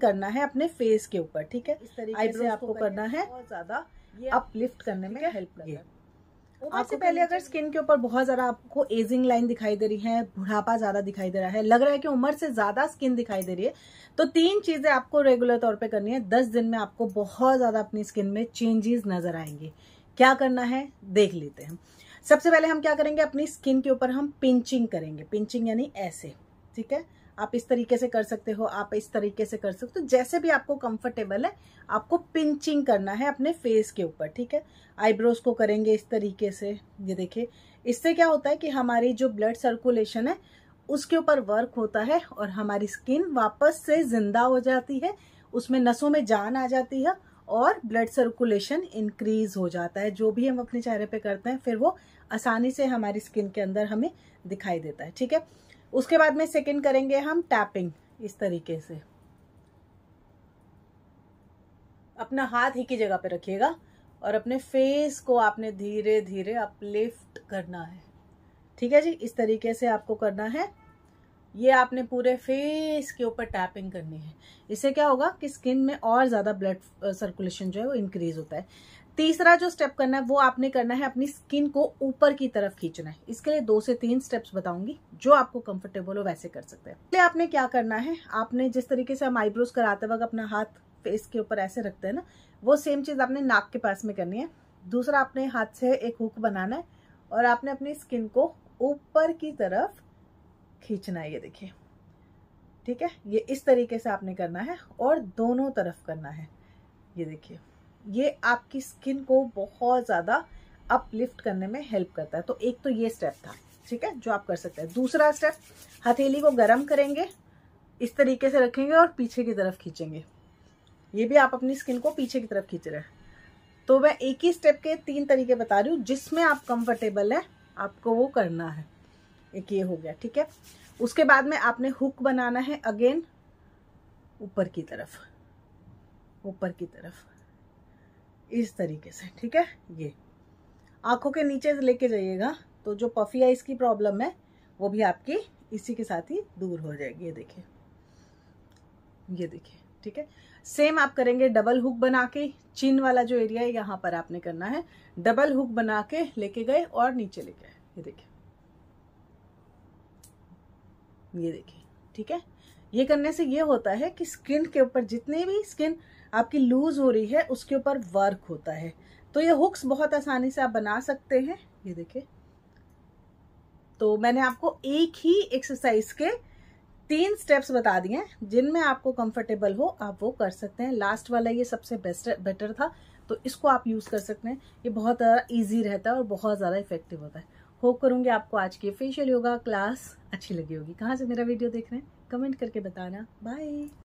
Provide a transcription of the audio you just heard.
करना है अपने फेस के ऊपर, ठीक है। इस तरीके से आपको करना है, बहुत ज्यादा ये अपलिफ्ट करने में हेल्प करता है। आपसे पहले अगर स्किन के ऊपर बहुत ज्यादा आपको एजिंग लाइन दिखाई दे रही है, बुढ़ापा ज्यादा दिखाई दे रहा है, लग रहा है कि उम्र से ज्यादा स्किन दिखाई दे रही है, तो 3 चीजें आपको रेगुलर तौर पे करनी है। 10 दिन में आपको बहुत ज्यादा अपनी स्किन में चेंजेस नजर आएंगे। क्या करना है देख लेते हैं। सबसे पहले हम क्या करेंगे, अपनी स्किन के ऊपर हम पिंचिंग करेंगे। पिंचिंग यानी ऐसे, ठीक है। आप इस तरीके से कर सकते हो, आप इस तरीके से कर सकते हो, जैसे भी आपको कंफर्टेबल है। आपको पिंचिंग करना है अपने फेस के ऊपर, ठीक है। आईब्रोज को करेंगे इस तरीके से, ये देखिए। इससे क्या होता है कि हमारी जो ब्लड सर्कुलेशन है उसके ऊपर वर्क होता है और हमारी स्किन वापस से जिंदा हो जाती है, उसमें नसों में जान आ जाती है और ब्लड सर्कुलेशन इंक्रीज हो जाता है। जो भी हम अपने चेहरे पे करते हैं फिर वो आसानी से हमारी स्किन के अंदर हमें दिखाई देता है, ठीक है। उसके बाद में सेकंड करेंगे हम टैपिंग, इस तरीके से। अपना हाथ ही की जगह पे रखिएगा और अपने फेस को आपने धीरे धीरे अपलिफ्ट करना है, ठीक है जी। इस तरीके से आपको करना है। ये आपने पूरे फेस के ऊपर टैपिंग करनी है। इससे क्या होगा कि स्किन में और ज्यादा ब्लड सर्कुलेशन जो है वो इंक्रीज होता है। तीसरा जो स्टेप करना है वो आपने करना है, अपनी स्किन को ऊपर की तरफ खींचना है। इसके लिए 2 से 3 स्टेप्स बताऊंगी, जो आपको कंफर्टेबल हो वैसे कर सकते हैं। पहले आपने क्या करना है, आपने जिस तरीके से हम आईब्रोज कराते वक्त अपना हाथ फेस के ऊपर ऐसे रखते हैं ना, वो सेम चीज आपने नाक के पास में करनी है। दूसरा, आपने हाथ से एक हुक बनाना है और आपने अपनी स्किन को ऊपर की तरफ खींचना है, ये देखिए, ठीक है। ये इस तरीके से आपने करना है और दोनों तरफ करना है, ये देखिए। ये आपकी स्किन को बहुत ज्यादा अपलिफ्ट करने में हेल्प करता है। तो एक तो ये स्टेप था, ठीक है, जो आप कर सकते हैं। दूसरा स्टेप, हथेली को गर्म करेंगे, इस तरीके से रखेंगे और पीछे की तरफ खींचेंगे। ये भी आप अपनी स्किन को पीछे की तरफ खींच रहे हैं। तो मैं एक ही स्टेप के 3 तरीके बता रही हूँ, जिसमें आप कंफर्टेबल है आपको वो करना है। एक ये हो गया, ठीक है। उसके बाद में आपने हुक बनाना है, अगेन ऊपर की तरफ, ऊपर की तरफ, इस तरीके से, ठीक है। ये आंखों के नीचे लेके जाइएगा, तो जो पफी आइज की प्रॉब्लम है वो भी आपकी इसी के साथ ही दूर हो जाएगी। ये देखिए, ये देखिए, ठीक है। सेम आप करेंगे डबल हुक बना के, चिन वाला जो एरिया है यहाँ पर आपने करना है। डबल हुक बना के लेके गए और नीचे लेके आए, ये देखिए, ये देखिए, ठीक है। ये करने से ये होता है कि स्किन के ऊपर जितनी भी स्किन आपकी लूज हो रही है उसके ऊपर वर्क होता है। तो ये हुक्स बहुत आसानी से आप बना सकते हैं, ये देखिए। तो मैंने आपको एक ही एक्सरसाइज के 3 स्टेप्स बता दिए हैं, जिनमें आपको कंफर्टेबल हो आप वो कर सकते हैं। लास्ट वाला ये सबसे बेटर था, तो इसको आप यूज कर सकते हैं। ये बहुत ज़्यादा ईजी रहता है और बहुत ज़्यादा इफेक्टिव होता है। होप करूंगी आपको आज की फेशियल योगा क्लास अच्छी लगी होगी। कहाँ से मेरा वीडियो देख रहे हैं कमेंट करके बताना। बाय।